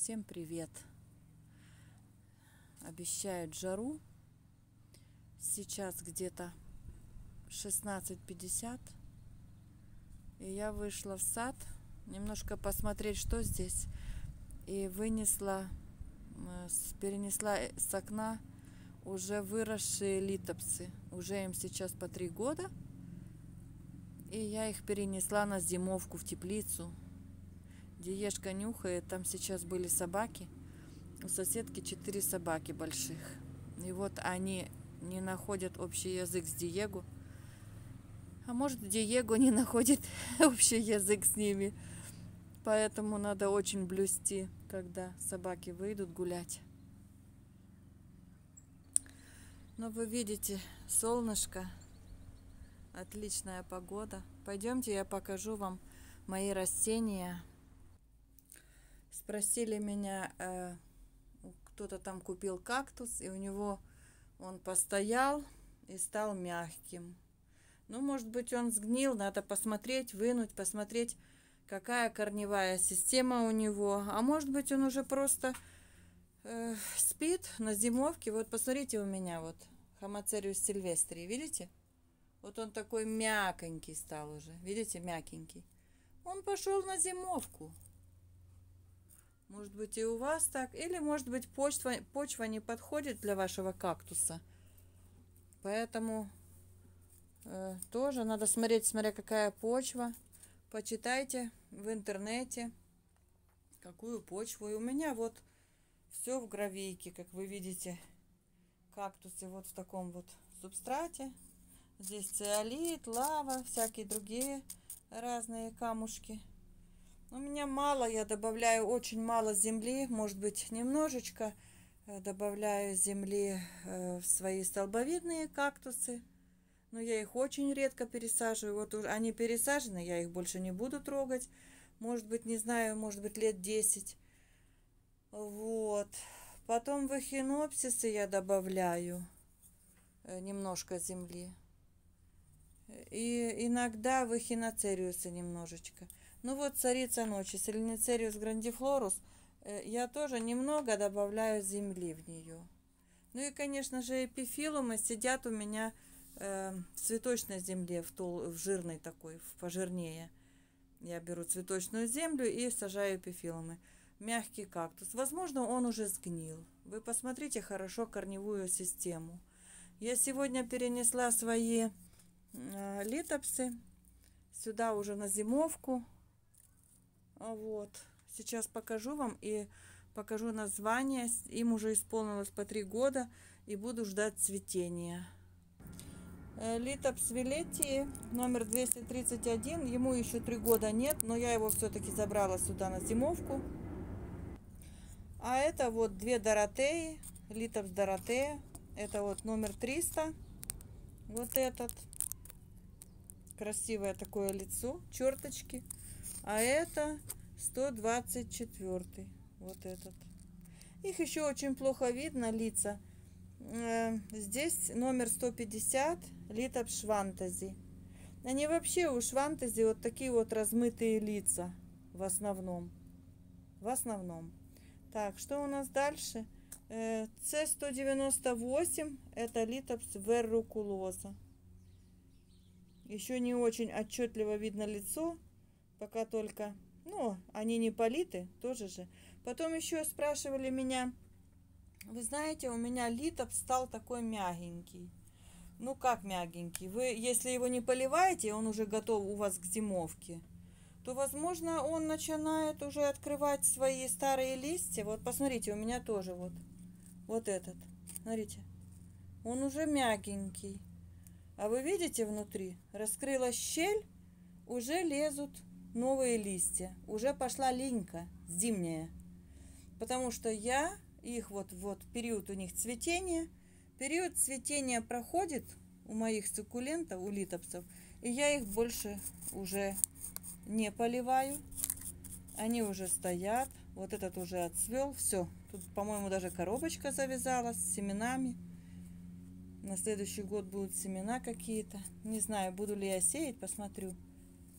Всем привет! Обещают жару. Сейчас где-то 16:50. И я вышла в сад немножко посмотреть, что здесь. И перенесла с окна уже выросшие литопсы. Уже им сейчас по 3 года. И я их перенесла на зимовку в теплицу. Диешка нюхает, там сейчас были собаки. У соседки 4 собаки больших. И вот они не находят общий язык с Диего. А может, Диего не находит общий язык с ними. Поэтому надо очень блюсти, когда собаки выйдут гулять. Но вы видите, солнышко, отличная погода. Пойдемте, я покажу вам мои растения. Спросили меня, кто-то там купил кактус, и у него он постоял и стал мягким. Ну, может быть, он сгнил, надо посмотреть, вынуть, посмотреть, какая корневая система у него. А может быть, он уже просто спит на зимовке. Вот посмотрите у меня, вот, Хамацериус сильвестри, видите? Вот он такой мяконький стал уже, видите, мягенький. Он пошел на зимовку. Может быть, и у вас так. Или, может быть, почва не подходит для вашего кактуса. Поэтому тоже надо смотреть, смотря какая почва. Почитайте в интернете, какую почву. И у меня вот все в гравийке, как вы видите. Кактусы вот в таком вот субстрате. Здесь циолит, лава, всякие другие разные камушки. У меня мало, я добавляю очень мало земли, может быть, немножечко добавляю земли в свои столбовидные кактусы. Но я их очень редко пересаживаю. Вот они пересажены, я их больше не буду трогать. Может быть, не знаю, может быть, лет 10. Вот. Потом в эхинопсисы я добавляю немножко земли. И иногда в эхиноцериусы немножечко. Ну вот царица ночи, Селеницериус грандифлорус, я тоже немного добавляю земли в нее. Ну и, конечно же, эпифилумы сидят у меня в цветочной земле, в жирной такой, в пожирнее. Я беру цветочную землю и сажаю эпифилумы. Мягкий кактус. Возможно, он уже сгнил. Вы посмотрите хорошо корневую систему. Я сегодня перенесла свои литопсы сюда уже на зимовку. Вот. Сейчас покажу вам и покажу название. Им уже исполнилось по 3 года и буду ждать цветения. Литопс Вилетии номер 231. Ему еще 3 года нет, но я его все-таки забрала сюда на зимовку. А это вот 2 Доротеи. Литопс Доротея. Это вот номер 300. Вот этот. Красивое такое лицо, черточки. А это 124. Вот этот. Их еще очень плохо видно, лица. Здесь номер 150. Литопс Швантези. Они вообще у Швантези вот такие вот размытые лица. В основном. Так, что у нас дальше? С198. Это литопс веррукулоза. Еще не очень отчетливо видно лицо. Пока только, ну, они не политы, тоже же. Потом еще спрашивали меня, вы знаете, у меня литопс стал такой мягенький. Ну, как мягенький? Вы, если его не поливаете, он уже готов у вас к зимовке, то, возможно, он начинает уже открывать свои старые листья. Вот, посмотрите, у меня тоже вот этот. Смотрите, он уже мягенький. А вы видите внутри? Раскрылась щель, уже лезут новые листья. Уже пошла линька зимняя. Потому что я их вот период у них цветения. Период цветения проходит у моих суккулентов, у литопсов. И я их больше уже не поливаю. Они уже стоят. Вот этот уже отцвел. Все. Тут, по-моему, даже коробочка завязалась с семенами. На следующий год будут семена какие-то. Не знаю, буду ли я сеять, посмотрю.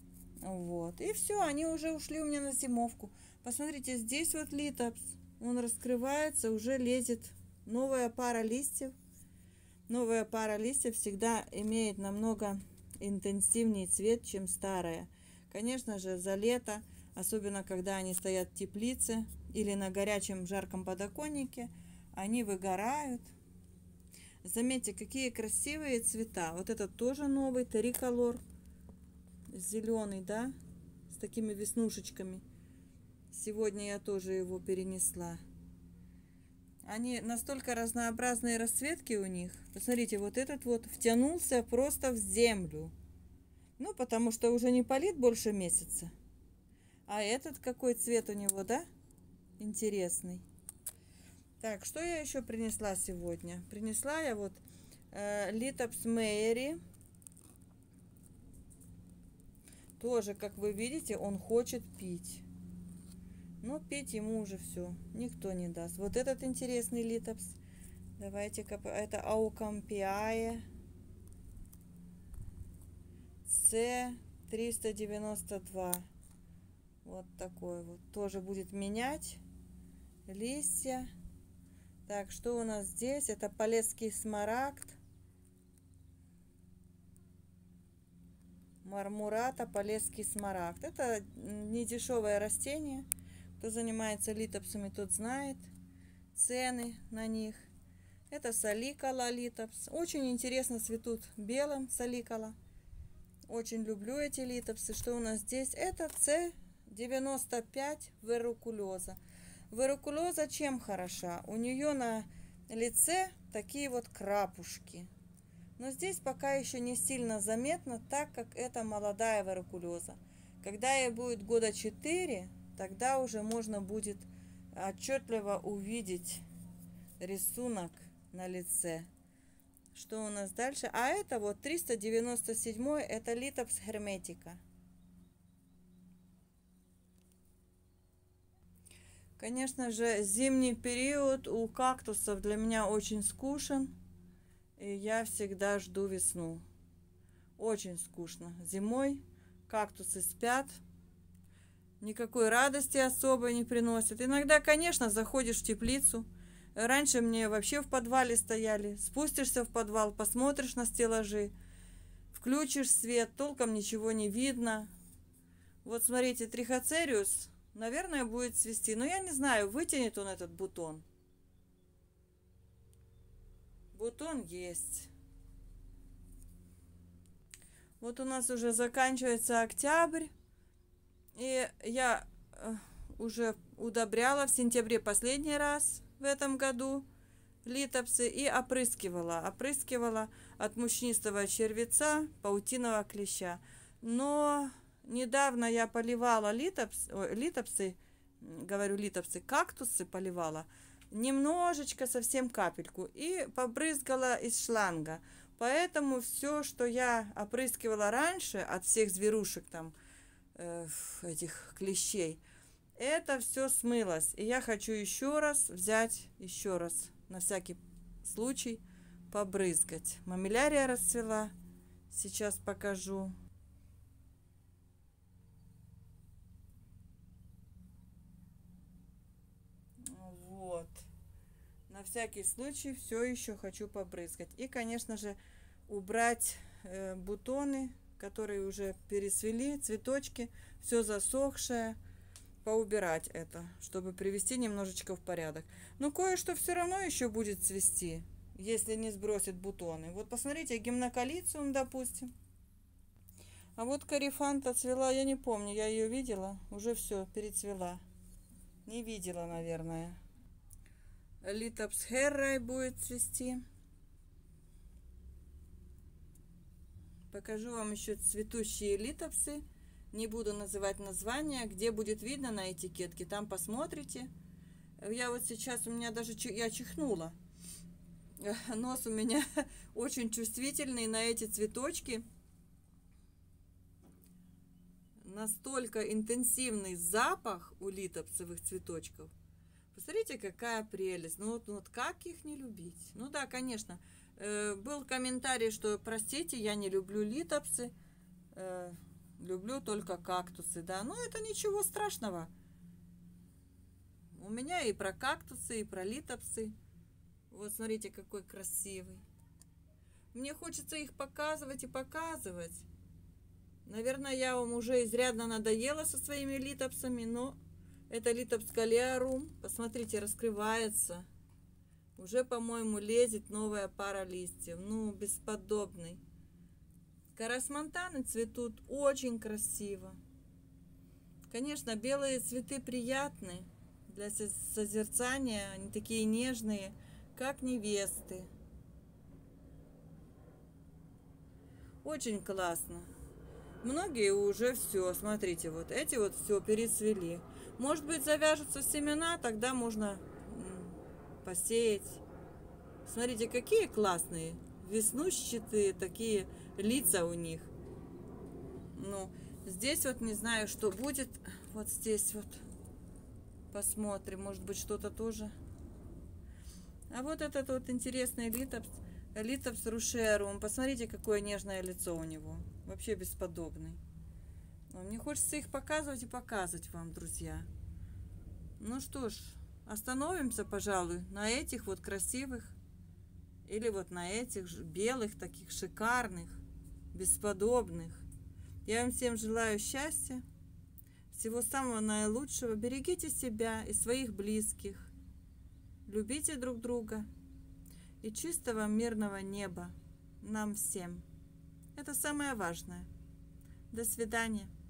Вот. И все, они уже ушли у меня на зимовку. Посмотрите, здесь вот литопс. Он раскрывается, уже лезет новая пара листьев. Новая пара листьев всегда имеет намного интенсивнее цвет, чем старая. Конечно же, за лето, особенно когда они стоят в теплице или на горячем жарком подоконнике, они выгорают. Заметьте, какие красивые цвета. Вот этот тоже новый триколор, зеленый, да, с такими веснушечками. Сегодня я тоже его перенесла. Они настолько разнообразные расцветки у них. Посмотрите, вот этот вот втянулся просто в землю. Ну, потому что уже не полит больше месяца. А этот какой цвет у него, да? Интересный. Так, что я еще принесла сегодня? Принесла я вот Литопс Мэри. Тоже, как вы видите, он хочет пить. Но пить ему уже все, никто не даст. Вот этот интересный литопс. Давайте-ка, это Аукампиае С392. Вот такой вот. Тоже будет менять листья. Так, что у нас здесь? Это полесский смарагд. Мармурата, полесский смарагд. Это недешевое растение. Кто занимается литопсами, тот знает цены на них. Это саликала литопс. Очень интересно цветут белым саликала. Очень люблю эти литопсы. Что у нас здесь? Это С95 верукулеза. Верукулеза чем хороша? У нее на лице такие вот крапушки. Но здесь пока еще не сильно заметно, так как это молодая верукулеза. Когда ей будет года 4, тогда уже можно будет отчетливо увидеть рисунок на лице. Что у нас дальше? А это вот 397, это литопс герметика. Конечно же, зимний период у кактусов для меня очень скучен. И я всегда жду весну. Очень скучно. Зимой кактусы спят. Никакой радости особой не приносят. Иногда, конечно, заходишь в теплицу. Раньше мне вообще в подвале стояли. Спустишься в подвал, посмотришь на стеллажи, включишь свет, толком ничего не видно. Вот смотрите, трихоцериус, наверное, будет цвести. Но я не знаю, вытянет он этот бутон. Бутон есть. Вот у нас уже заканчивается октябрь. И я уже удобряла в сентябре последний раз в этом году литопсы и опрыскивала. Опрыскивала от мучнистого червеца, паутиного клеща. Но недавно я поливала литопсы, кактусы поливала. Немножечко, совсем капельку. И побрызгала из шланга. Поэтому все, что я опрыскивала раньше от всех зверушек там, этих клещей, это все смылось. И я хочу еще раз взять, еще раз, на всякий случай, побрызгать. Мамилярия расцвела. Сейчас покажу. Вот. На всякий случай все еще хочу побрызгать. И, конечно же, убрать бутоны, которые уже пересвели, цветочки, все засохшее, поубирать это, чтобы привести немножечко в порядок. Но кое-что все равно еще будет цвести, если не сбросит бутоны. Вот посмотрите, гимнокалициум, допустим. А вот корифанта цвела, я не помню, я ее видела, уже все, перецвела. Не видела, наверное. Литопс Херрай будет цвести. Покажу вам еще цветущие литопсы. Не буду называть названия, где будет видно на этикетке, там посмотрите. Я вот сейчас, у меня даже, я чихнула. Нос у меня очень чувствительный на эти цветочки. Настолько интенсивный запах у литопсовых цветочков. Посмотрите, какая прелесть. Ну вот как их не любить? Ну да, конечно. Был комментарий, что, простите, я не люблю литопсы. люблю только кактусы, да. Но это ничего страшного. У меня и про кактусы, и про литопсы. Вот смотрите, какой красивый. Мне хочется их показывать и показывать. Наверное, я вам уже изрядно надоела со своими литопсами, но это литопс галлиарум. Посмотрите, раскрывается. Уже, по-моему, лезет новая пара листьев. Ну, бесподобный. Карасмонтаны цветут очень красиво. Конечно, белые цветы приятны для созерцания. Они такие нежные, как невесты. Очень классно. Многие уже все, смотрите, вот эти вот все перецвели. Может быть, завяжутся семена, тогда можно посеять. Смотрите, какие классные, веснушчатые такие лица у них. Ну, здесь вот не знаю, что будет. Вот здесь вот посмотрим, может быть, что-то тоже. А вот этот вот интересный литопс рушиарум. Посмотрите, какое нежное лицо у него. Вообще бесподобный. Мне хочется их показывать и показывать вам, друзья. Ну что ж, остановимся, пожалуй, на этих вот красивых. Или вот на этих белых, таких шикарных, бесподобных. Я вам всем желаю счастья, всего самого наилучшего. Берегите себя и своих близких. Любите друг друга. И чистого мирного неба нам всем. Это самое важное. До свидания.